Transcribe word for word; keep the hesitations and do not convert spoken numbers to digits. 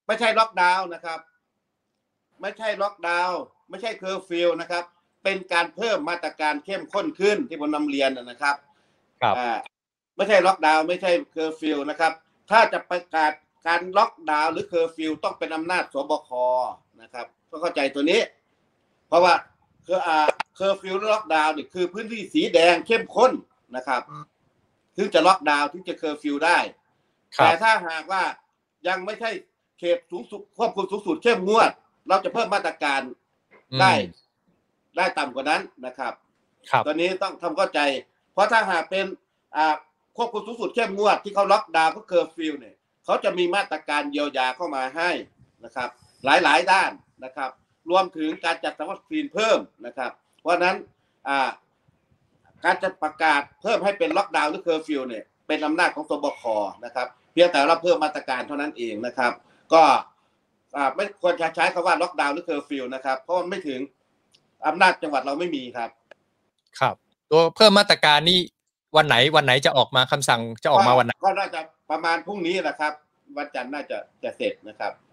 ไม่ใช่ล็อกดาวน์นะครับไม่ใช่ล็อกดาวน์ไม่ใช่เคอร์ฟิวนะครับเป็นการเพิ่มมาตรการเข้มข้นขึ้นที่ผมนำเรียนนะครับครับอ่าไม่ใช่ล็อกดาวน์ไม่ใช่เคอร์ฟิวนะครับถ้าจะประกาศการล็อกดาวน์หรือเคอร์ฟิวต้องเป็นอำนาจสบคนะครับต้องเข้าใจตัวนี้เพราะว่าคืออ่าเคอร์ฟิวหรือล็อกดาวน์นี่คือพื้นที่สีแดงเข้มข้นนะครับถึงจะล็อกดาวน์ถึงจะเคอร์ฟิวได้แต่ถ้าหากว่ายังไม่ใช่เขตสูงสุดควบคุมสูงสุดเข้มงวดเราจะเพิ่มมาตรการได้ได้ต่ำกว่านั้นนะครับตอนนี้ต้องทำเข้าใจเพราะถ้าหากเป็นอ่าควบคุมสูงสุดเข้มงวดที่เขาล็อกดาวน์ก็เคอร์ฟิวเนี่ยเขาจะมีมาตรการเยียวยาเข้ามาให้นะครับหลายๆด้านนะครับรวมถึงการจัดสรรวัคซีนเพิ่มนะครับเพราะนั้นอ่าการจะประกาศเพิ่มให้เป็นล็อกดาวน์หรือเคอร์ฟิวเนี่ยเป็นอำนาจของสบคนะครับเพียงแต่เราเพิ่มมาตรการเท่านั้นเองนะครับก็ไม่ควรจะใช้คำว่าล็อกดาวน์หรือเคอร์ฟิวนะครับเพราะมันไม่ถึงอำนาจจังหวัดเราไม่มีครับครับตัวเพิ่มมาตรการนี้วันไหนวันไหนจะออกมาคำสั่งจะออกมาวันไหนก็น่าจะประมาณพรุ่งนี้แหละครับวันจันทร์น่าจะจะเสร็จนะครับ